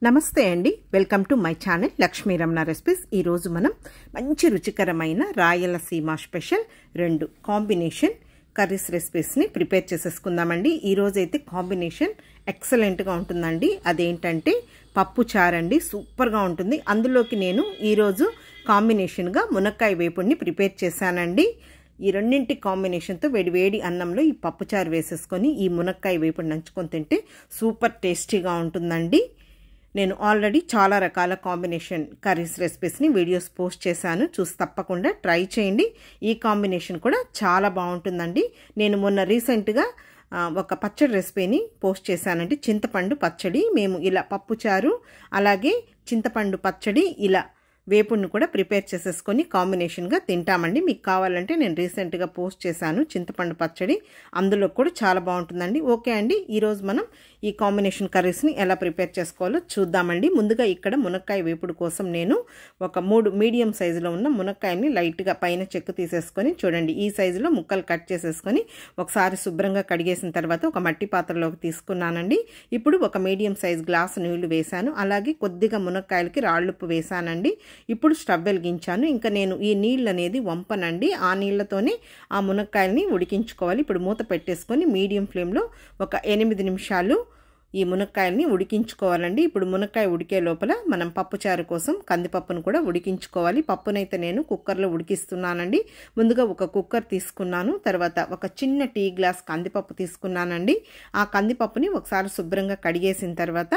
నమస్తే అండి, welcome to my channel Lakshmi Ramana recipes. ఈరోజు మనం మంచి రుచికరమైన రాయలసీమ స్పెషల్ 2 కాంబినేషన్ కర్రీస్ రెసిపీస్ని ప్రిపేర్ చేసేసుకుందామండి. ఈరోజు అయితే కాంబినేషన్ ఎక్సలెంట్గా ఉంటుందండి. అదేంటంటే పప్పు చారండి, సూపర్గా ఉంటుంది. అందులోకి నేను ఈరోజు కాంబినేషన్గా మునక్కాయ వేపుడిని ప్రిపేర్ చేశానండి. ఈ రెండింటి కాంబినేషన్తో వేడి అన్నంలో ఈ పప్పుచారు వేసేసుకొని ఈ మునక్కాయ వేపుడు నంచుకొని తింటే సూపర్ టేస్టీగా ఉంటుందండి. నేను ఆల్రెడీ చాలా రకాల కాంబినేషన్ కర్రీస్ రెసిపీస్ని వీడియోస్ పోస్ట్ చేశాను, చూసి తప్పకుండా ట్రై చేయండి. ఈ కాంబినేషన్ కూడా చాలా బాగుంటుందండి. నేను మొన్న రీసెంట్గా ఒక పచ్చడి రెసిపీని పోస్ట్ చేశానండి, చింతపండు పచ్చడి. మేము ఇలా పప్పుచారు అలాగే చింతపండు పచ్చడి ఇలా వేపుడిని కూడా ప్రిపేర్ చేసేసుకొని కాంబినేషన్గా తింటామండి. మీకు కావాలంటే నేను రీసెంట్గా పోస్ట్ చేశాను చింతపండు పచ్చడి, అందులో కూడా చాలా బాగుంటుందండి. ఓకే అండి, ఈరోజు మనం ఈ కాంబినేషన్ కర్రీస్ని ఎలా ప్రిపేర్ చేసుకోవాలో చూద్దామండి. ముందుగా ఇక్కడ మునక్కాయ వేపుడు కోసం నేను ఒక 3 మీడియం సైజులో ఉన్న మునక్కాయని లైట్గా పైన చెక్కు తీసేసుకొని చూడండి ఈ సైజులో ముక్కలు కట్ చేసేసుకొని ఒకసారి శుభ్రంగా కడిగేసిన తర్వాత ఒక మట్టి పాత్రలోకి తీసుకున్నానండి. ఇప్పుడు ఒక మీడియం సైజ్ గ్లాసు నీళ్లు వేశాను, అలాగే కొద్దిగా మునక్కాయలకి రాళ్ళుప్పు వేశానండి. ఇప్పుడు స్టవ్ వెలిగించాను. ఇంకా నేను ఈ నీళ్ళు అనేది వంపనండి, ఆ నీళ్ళతోనే ఆ మునక్కాయలని ఉడికించుకోవాలి. ఇప్పుడు మూత పెట్టేసుకొని మీడియం ఫ్లేమ్లో ఒక 8 నిమిషాలు ఈ మునక్కాయలని ఉడికించుకోవాలండి. ఇప్పుడు మునక్కాయ ఉడికే లోపల మనం పప్పుచారు కోసం కందిపప్పును కూడా ఉడికించుకోవాలి. పప్పునైతే నేను కుక్కర్లో ఉడికిస్తున్నానండి. ముందుగా ఒక కుక్కర్ తీసుకున్నాను, తర్వాత ఒక చిన్న టీ గ్లాస్ కందిపప్పు తీసుకున్నానండి. ఆ కందిపప్పుని ఒకసారి శుభ్రంగా కడిగేసిన తర్వాత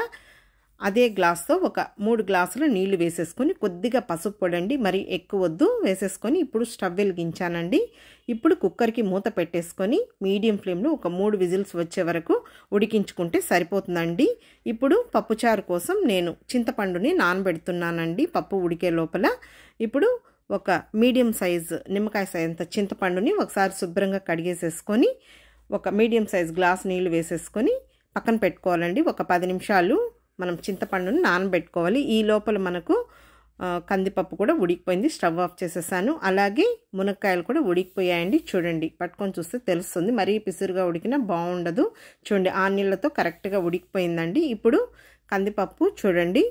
అదే గ్లాస్తో ఒక 3 గ్లాసులు నీళ్లు వేసేసుకొని కొద్దిగా పసుపు పొడండి, మరి ఎక్కువ వద్దు, వేసేసుకొని ఇప్పుడు స్టవ్ వెలిగించానండి. ఇప్పుడు కుక్కర్కి మూత పెట్టేసుకొని మీడియం ఫ్లేమ్లో ఒక 3 విజిల్స్ వచ్చే వరకు ఉడికించుకుంటే సరిపోతుందండి. ఇప్పుడు పప్పుచారు కోసం నేను చింతపండుని నానబెడుతున్నానండి పప్పు ఉడికే లోపల. ఇప్పుడు ఒక మీడియం సైజ్ నిమ్మకాయ సైజంత చింతపండుని ఒకసారి శుభ్రంగా కడిగేసేసుకొని ఒక మీడియం సైజ్ గ్లాస్ నీళ్లు వేసేసుకొని పక్కన పెట్టుకోవాలండి. ఒక 10 నిమిషాలు మనం చింతపండుని నానబెట్టుకోవాలి. ఈ లోపల మనకు కందిపప్పు కూడా ఉడికిపోయింది, స్టవ్ ఆఫ్ చేసేసాను. అలాగే మునక్కాయలు కూడా ఉడికిపోయాయండి. చూడండి, పట్టుకొని చూస్తే తెలుస్తుంది, మరీ పిసురుగా ఉడికినా బాగుండదు. చూడండి, ఆ నీళ్ళతో కరెక్ట్గా ఉడికిపోయిందండి. ఇప్పుడు కందిపప్పు చూడండి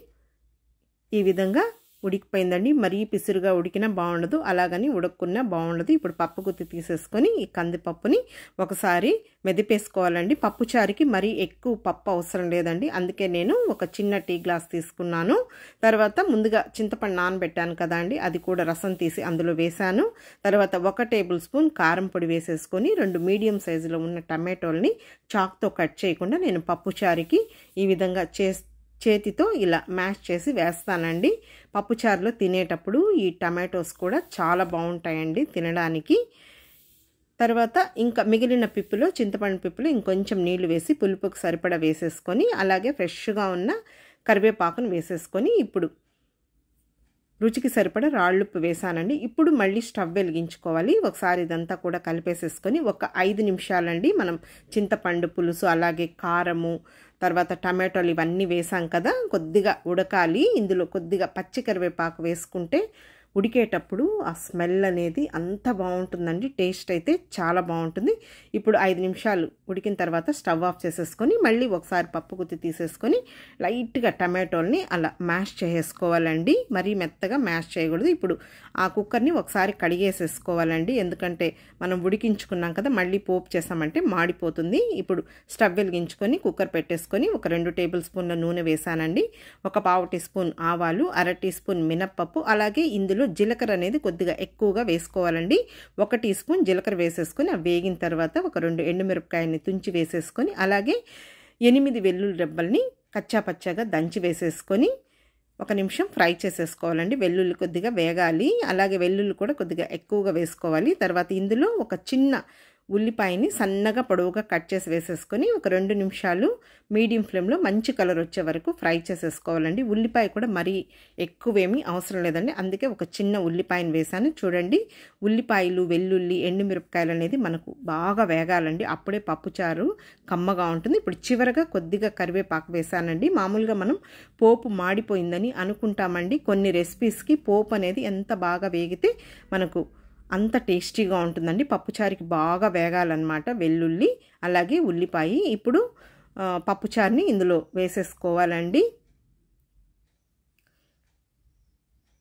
ఈ విధంగా ఉడికిపోయిందండి. మరీ పిసురుగా ఉడికినా బాగుండదు, అలాగని ఉడక్కున్నా బాగుండదు. ఇప్పుడు పప్పు గుత్తి తీసేసుకొని ఈ కందిపప్పుని ఒకసారి మెదిపేసుకోవాలండి. పప్పుచారుకి మరీ ఎక్కువ పప్పు అవసరం లేదండి, అందుకే నేను ఒక చిన్న టీ గ్లాస్ తీసుకున్నాను. తర్వాత ముందుగా చింతపండు నానబెట్టాను కదా అండి, అది కూడా రసం తీసి అందులో వేశాను. తర్వాత 1 టేబుల్ స్పూన్ కారం పొడి వేసేసుకొని 2 మీడియం సైజులో ఉన్న టమాటోల్ని చాక్తో కట్ చేయకుండా నేను పప్పుచారుకి ఈ విధంగా చేతితో ఇలా మ్యాష్ చేసి వేస్తానండి. పప్పుచారులో తినేటప్పుడు ఈ టమాటోస్ కూడా చాలా బాగుంటాయండి తినడానికి. తర్వాత ఇంకా మిగిలిన పిప్పులో చింతపండు పిప్పులో ఇంకొంచెం నీళ్లు వేసి పులుపుకు సరిపడా వేసేసుకొని అలాగే ఫ్రెష్గా ఉన్న కరివేపాకును వేసేసుకొని ఇప్పుడు రుచికి సరిపడా రాళ్ళుప్పు వేసానండి. ఇప్పుడు మళ్ళీ స్టవ్ వెలిగించుకోవాలి. ఒకసారి ఇదంతా కూడా కలిపేసేసుకొని ఒక 5 నిమిషాలండి మనం చింతపండు పులుసు అలాగే కారము తర్వాత టమాటోలు ఇవన్నీ వేసాం కదా, కొద్దిగా ఉడకాలి. ఇందులో కొద్దిగా పచ్చి కరివేపాకు వేసుకుంటే ఉడికేటప్పుడు ఆ స్మెల్ అనేది అంత బాగుంటుందండి, టేస్ట్ అయితే చాలా బాగుంటుంది. ఇప్పుడు 5 నిమిషాలు ఉడికిన తర్వాత స్టవ్ ఆఫ్ చేసేసుకొని మళ్ళీ ఒకసారి పప్పు గుత్తి తీసేసుకొని లైట్గా టమాటోల్ని అలా మ్యాష్ చేసేసుకోవాలండి, మరీ మెత్తగా మ్యాష్ చేయకూడదు. ఇప్పుడు ఆ కుక్కర్ని ఒకసారి కడిగేసేసుకోవాలండి, ఎందుకంటే మనం ఉడికించుకున్నాం కదా, మళ్ళీ పోపు చేసామంటే మాడిపోతుంది. ఇప్పుడు స్టవ్ వెలిగించుకొని కుక్కర్ పెట్టేసుకొని ఒక 2 టేబుల్ స్పూన్ల నూనె వేసానండి. ఒక 1/2 టీ స్పూన్ ఆవాలు, 1/2 టీ స్పూన్ మినప్పప్పు, అలాగే ఇందులో జీలకర్ర అనేది కొద్దిగా ఎక్కువగా వేసుకోవాలండి. 1 టీ స్పూన్ జీలకర్ర వేసేసుకొని అవి వేగిన తర్వాత ఒక 2 ఎండుమిరపకాయలని తుంచి వేసేసుకొని అలాగే 8 వెల్లుల్లి రెబ్బల్ని కచ్చా పచ్చాగా దంచి వేసేసుకొని 1 నిమిషం ఫ్రై చేసేసుకోవాలండి. వెల్లుల్లి కొద్దిగా వేగాలి, అలాగే వెల్లుల్లి కూడా కొద్దిగా ఎక్కువగా వేసుకోవాలి. తర్వాత ఇందులో ఒక చిన్న ఉల్లిపాయని సన్నగా పొడవుగా కట్ చేసి వేసేసుకొని ఒక 2 నిమిషాలు మీడియం ఫ్లేమ్లో మంచి కలర్ వచ్చే వరకు ఫ్రై చేసేసుకోవాలండి. ఉల్లిపాయ కూడా మరీ ఎక్కువేమీ అవసరం లేదండి, అందుకే ఒక చిన్న ఉల్లిపాయను వేసాను. చూడండి, ఉల్లిపాయలు వెల్లుల్లి ఎండుమిరపకాయలు అనేది మనకు బాగా వేగాలండి, అప్పుడే పప్పుచారు కమ్మగా ఉంటుంది. ఇప్పుడు చివరగా కొద్దిగా కరివేపాకు వేసానండి. మామూలుగా మనం పోపు మాడిపోయిందని అనుకుంటామండి, కొన్ని రెసిపీస్కి పోపు అనేది ఎంత బాగా వేగితే మనకు అంత టేస్టీగా ఉంటుందండి. పప్పుచారుకి బాగా వేగాలన్నమాట వెల్లుల్లి అలాగే ఉల్లిపాయ. ఇప్పుడు పప్పుచారుని ఇందులో వేసేసుకోవాలండి.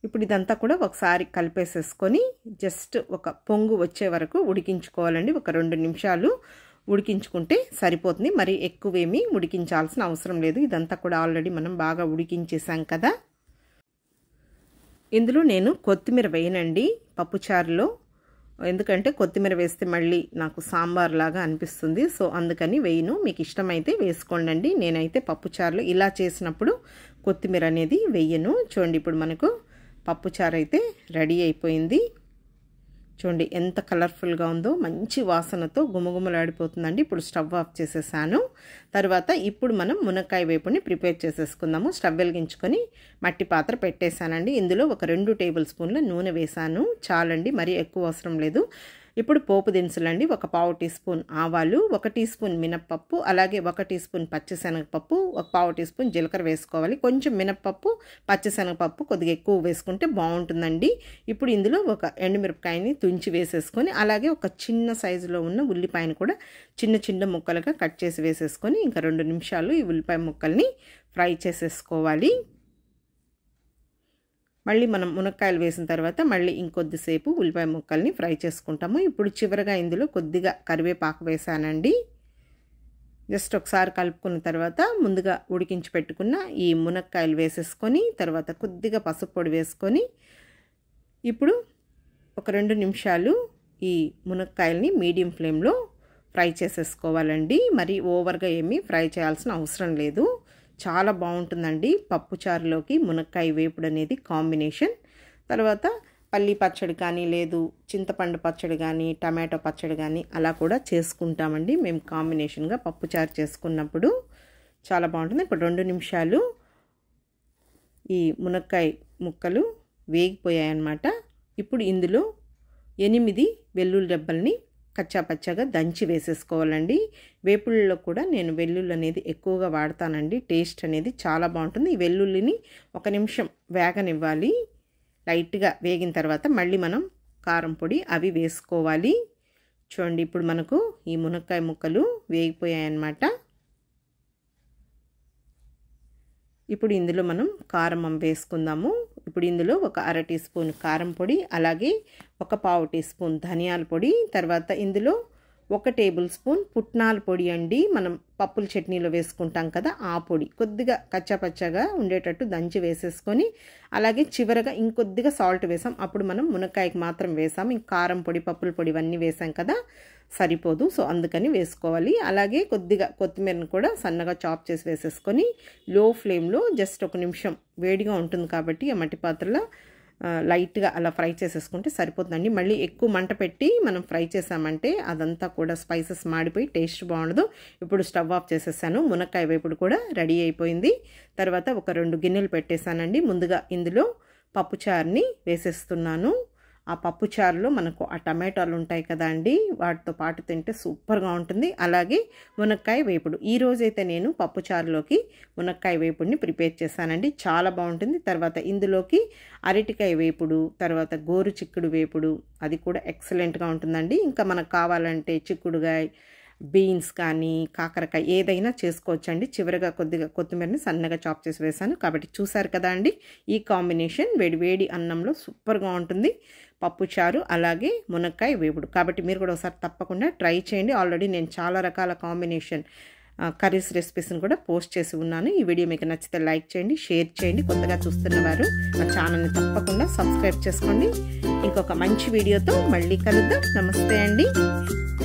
ఇప్పుడు ఇదంతా కూడా ఒకసారి కలిపేసేసుకొని జస్ట్ ఒక పొంగు వచ్చే వరకు ఉడికించుకోవాలండి. ఒక 2 నిమిషాలు ఉడికించుకుంటే సరిపోతుంది. మరి ఎక్కువేమీ ఉడికించాల్సిన అవసరం లేదు. ఇదంతా కూడా ఆల్రెడీ మనం బాగా ఉడికించేసాం కదా. ఇందులో నేను కొత్తిమీర వేయనండి పప్పుచారులో, ఎందుకంటే కొత్తిమీర వేస్తే మళ్ళీ నాకు సాంబార్ లాగా అనిపిస్తుంది. సో అందుకని వేయను. మీకు ఇష్టమైతే వేసుకోండి. నేనైతే పప్పుచారులో ఇలా చేసినప్పుడు కొత్తిమీర అనేది వేయను. చూడండి, ఇప్పుడు మనకు పప్పుచారు అయితే రెడీ అయిపోయింది. చూడండి ఎంత కలర్ఫుల్గా ఉందో, మంచి వాసనతో గుమగుమలాడిపోతుందండి. ఇప్పుడు స్టవ్ ఆఫ్ చేసేసాను. తర్వాత ఇప్పుడు మనం మునక్కాయ వేపుని ప్రిపేర్ చేసేసుకుందాము. స్టవ్ వెలిగించుకొని మట్టి పాత్ర పెట్టేశానండి. ఇందులో ఒక 2 టేబుల్ స్పూన్ల నూనె వేసాను. చాలండి, మరీ ఎక్కువ అవసరం లేదు. ఇప్పుడు పోపు దినుసులండి. ఒక 1/2 టీ స్పూన్ ఆవాలు, 1 టీ స్పూన్ మినప్పప్పు, అలాగే 1 టీ స్పూన్ పచ్చిశనగపప్పు, 1/2 టీ స్పూన్ జీలకర్ర వేసుకోవాలి. కొంచెం మినప్పప్పు, పచ్చిశనగపప్పు కొద్దిగా ఎక్కువ వేసుకుంటే బాగుంటుందండి. ఇప్పుడు ఇందులో ఒక ఎండుమిరపకాయని తుంచి వేసేసుకొని, అలాగే ఒక చిన్న సైజులో ఉన్న ఉల్లిపాయను కూడా చిన్న చిన్న ముక్కలుగా కట్ చేసి వేసేసుకొని ఇంకా 2 నిమిషాలు ఈ ఉల్లిపాయ ముక్కల్ని ఫ్రై చేసేసుకోవాలి. మళ్ళీ మనం మునక్కాయలు వేసిన తర్వాత మళ్ళీ ఇంకొద్దిసేపు ఉల్లిపాయ ముక్కల్ని ఫ్రై చేసుకుంటాము. ఇప్పుడు చివరగా ఇందులో కొద్దిగా కరివేపాకు వేసానండి. జస్ట్ ఒకసారి కలుపుకున్న తర్వాత ముందుగా ఉడికించి పెట్టుకున్న ఈ మునక్కాయలు వేసేసుకొని, తర్వాత కొద్దిగా పసుపు పొడి వేసుకొని ఇప్పుడు ఒక 2 నిమిషాలు ఈ మునక్కాయల్ని మీడియం ఫ్లేమ్లో ఫ్రై చేసేసుకోవాలండి. మరి ఓవర్గా ఏమీ ఫ్రై చేయాల్సిన అవసరం లేదు. చాలా బాగుంటుందండి పప్పుచారులోకి మునక్కాయ వేపుడు అనేది కాంబినేషన్. తర్వాత పల్లి పచ్చడి కానీ, లేదు చింతపండు పచ్చడి కానీ, టమాటో పచ్చడి కానీ అలా కూడా చేసుకుంటామండి మేము కాంబినేషన్గా పప్పుచారు చేసుకున్నప్పుడు. చాలా బాగుంటుంది. ఇప్పుడు 2 నిమిషాలు ఈ మునక్కాయ ముక్కలు వేగిపోయాయన్నమాట. ఇప్పుడు ఇందులో 8 వెల్లుల్లి రెబ్బల్ని కచ్చాపచ్చాగా దంచి వేసేసుకోవాలండి. వేపుళ్ళలో కూడా నేను వెల్లుల్లి అనేది ఎక్కువగా వాడతానండి. టేస్ట్ అనేది చాలా బాగుంటుంది. ఈ వెల్లుల్లిని 1 నిమిషం వేగనివ్వాలి. లైట్గా వేగిన తర్వాత మళ్ళీ మనం కారం పొడి అవి వేసుకోవాలి. చూడండి, ఇప్పుడు మనకు ఈ మునక్కాయ ముక్కలు వేగిపోయాయన్నమాట. ఇప్పుడు ఇందులో మనం కారం వేసుకుందాము. ఇప్పుడు ఇందులో ఒక 1/2 టీ స్పూన్ కారం పొడి, అలాగే ఒక 1/4 టీ స్పూన్ ధనియాల పొడి, తర్వాత ఇందులో 1 టేబుల్ స్పూన్ పుట్నాల పొడి అండి. మనం పప్పుల చట్నీలో వేసుకుంటాం కదా, ఆ పొడి కొద్దిగా కచ్చాపచ్చాగా ఉండేటట్టు దంచి వేసేసుకొని, అలాగే చివరగా ఇంకొద్దిగా సాల్ట్ వేసాం. అప్పుడు మనం మునక్కాయకి మాత్రం వేసాం. ఇంక కారం పొడి, పప్పుల పొడి ఇవన్నీ వేసాం కదా, సరిపోదు. సో అందుకని వేసుకోవాలి. అలాగే కొద్దిగా కొత్తిమీరను కూడా సన్నగా చాప్ చేసి వేసేసుకొని లో ఫ్లేమ్లో జస్ట్ 1 నిమిషం, వేడిగా ఉంటుంది కాబట్టి ఆ మట్టి పాత్రలో లైట్గా అలా ఫ్రై చేసేసుకుంటే సరిపోతుందండి. మళ్ళీ ఎక్కువ మంట పెట్టి మనం ఫ్రై చేసామంటే అదంతా కూడా స్పైసెస్ మాడిపోయి టేస్ట్ బాగుండదు. ఇప్పుడు స్టవ్ ఆఫ్ చేసేసాను. మునక్కాయ వేపుడు కూడా రెడీ అయిపోయింది. తర్వాత ఒక 2 గిన్నెలు పెట్టేశానండి. ముందుగా ఇందులో పప్పుచారుని వేసేస్తున్నాను. ఆ పప్పుచారులో మనకు ఆ టమాటాలు ఉంటాయి కదా అండి, వాటితో పాటు తింటే సూపర్గా ఉంటుంది. అలాగే మునక్కాయ వేపుడు, ఈరోజైతే నేను పప్పుచారులోకి మునక్కాయ వేపుడిని ప్రిపేర్ చేశానండి. చాలా బాగుంటుంది. తర్వాత ఇందులోకి అరటికాయ వేపుడు, తర్వాత గోరు చిక్కుడు వేపుడు, అది కూడా ఎక్సలెంట్గా ఉంటుందండి. ఇంకా మనకు కావాలంటే చిక్కుడుగాయ, బీన్స్ కానీ, కాకరకాయ ఏదైనా చేసుకోవచ్చండి. చివరిగా కొద్దిగా కొత్తిమీరని సన్నగా చాప్ చేసి వేసాను. కాబట్టి చూసారు కదా అండి, ఈ కాంబినేషన్ వేడి వేడి అన్నంలో సూపర్గా ఉంటుంది. పప్పుచారు అలాగే మునక్కాయ వేపుడు. కాబట్టి మీరు కూడా ఒకసారి తప్పకుండా ట్రై చేయండి. ఆల్రెడీ నేను చాలా రకాల కాంబినేషన్ కర్రీస్ రెసిపీస్ని కూడా పోస్ట్ చేసి ఉన్నాను. ఈ వీడియో మీకు నచ్చితే లైక్ చేయండి, షేర్ చేయండి. కొత్తగా చూస్తున్నవారు మా ఛానల్ని తప్పకుండా సబ్స్క్రైబ్ చేసుకోండి. ఇంకొక మంచి వీడియోతో మళ్ళీ కలుద్దాం. నమస్తే అండి.